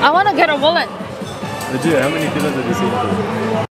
I want to get a wallet. Legit, how many kilos are they saying?